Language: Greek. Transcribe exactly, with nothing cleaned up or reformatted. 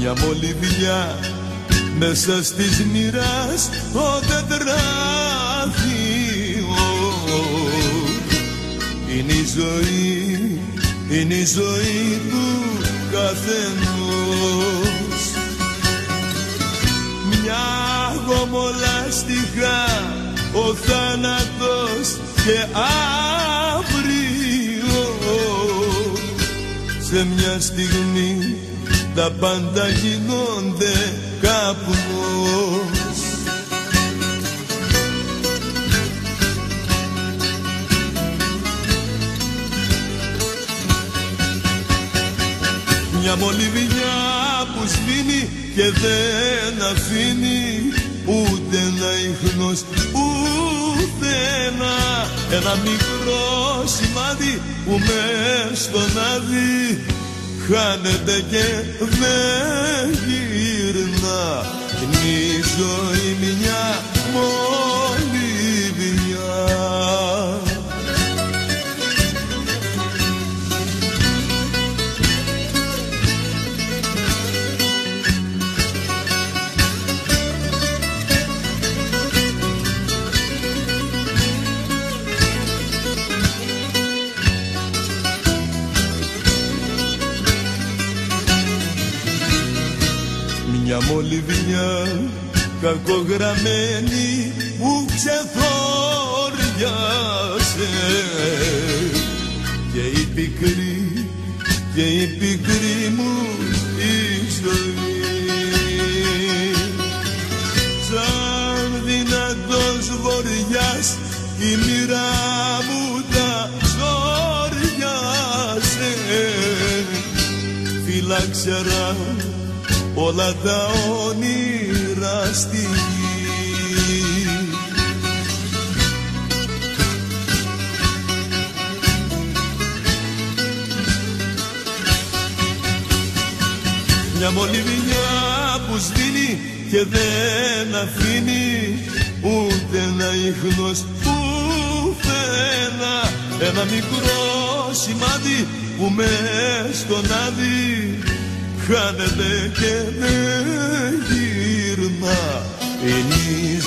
μια μολυβιά μέσα στις μοίρας ο τετράδιο. Είναι η ζωή, είναι η ζωή του καθενός. Μια γομολάστιχα ο θάνατος και αύριο σε μια στιγμή τα πάντα γίνονται καπνός. Μια μολυβιά που σβήνει και δεν αφήνει ούτε ένα ίχνος, ούτε ένα, ένα μικρό σημάδι που μες στον άδει χάνεται και δεν γυρνά. Είναι η ζωή μια μολυβιά. Μια μολυβιά κακογραμμένη που ξεθόριασε και η πικρή, και η πικρή μου η ζωή. Σαν δυνατός βοριάς η μοίρα μου τα ζόριασε. Φυλάξερα όλα τα όνειρα στη γη. Μια μολυβιά που σβήνει και δεν αφήνει ούτε ένα ίχνος, ούτε ένα, ένα μικρό σημάδι που μες στον άδει χάνεται και δεν γυρνά. Είναι η